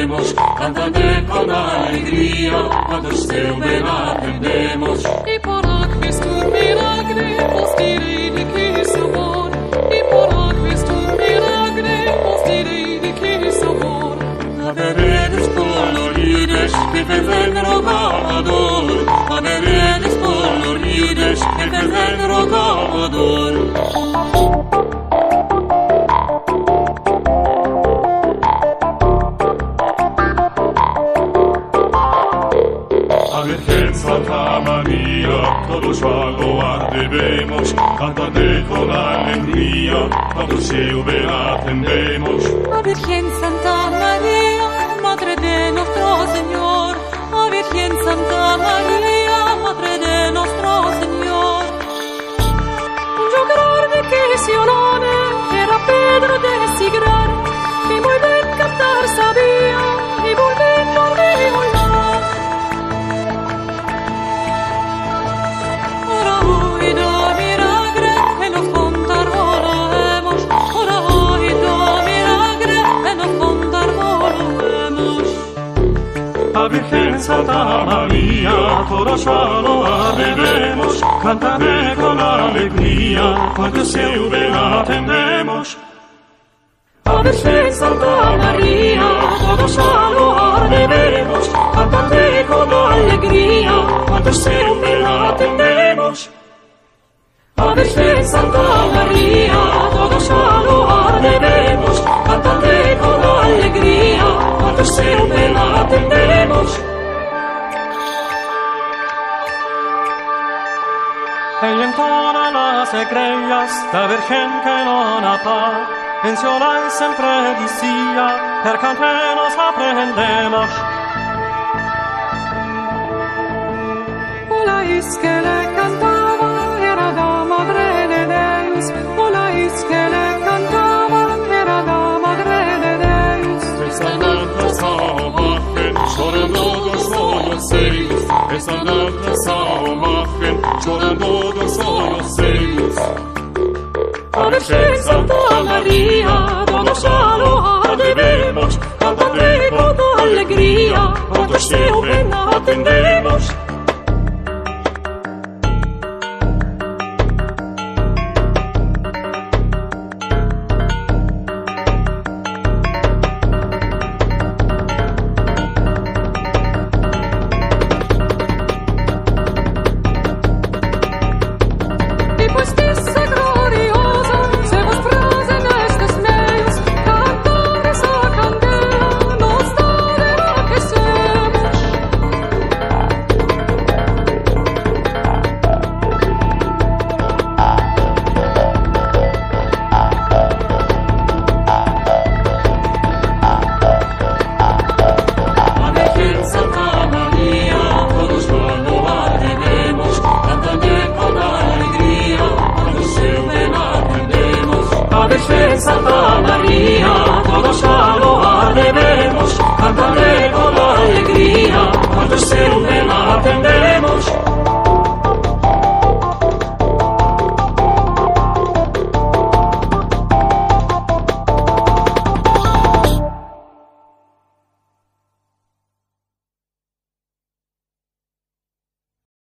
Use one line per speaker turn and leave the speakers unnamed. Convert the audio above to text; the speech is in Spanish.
atendemos, cantante con alegría, cuando esté ven atendemos.
Y por Christus milagre, os direi de que sabor. Y por Christus milagre, os direi de que sabor.
A veredes colorides, que ven rogador. A veredes colorides, que ven rogador. Virgen Santa María, todos a loar debemos, cantarte con alegría, cuando se ven atendemos.
A Virgen Santa María, Madre de nuestro Señor, a Virgen Santa María, Madre de nuestro Señor. Yo grande que Sionone era Pedro de Sigrar, y muy bien cantar sabía, y muy bien dormir.
A Virgen Santa María, todos a loar debemos, cantame con alegría, cuando se ven atendemos.
A Virgen Santa María, todos a loar debemos, cantame con alegría,
cuando se ven atendemos.
A Virgen Santa María, todos a loar debemos, cantame con alegría, cuando se ven atendemos.
E intono las egrellas da Virgen che non ha par, mencionai sempre di sia, per cante nos aprendemos.
Olais que le cantava era da Madre de Deus, olais que le cantava era da Madre de Deus.
Esa nata saumachen, chorando dos olhos cegos. Esa nata saumachen, chorando dos olhos cegos.
A Virgen Santa María, todos a loar debemos, cantante con alegría, cuando se ven atendemos. Virgen Santa María, todos a loar debemos, cantante con alegría, cuando se ven atendemos.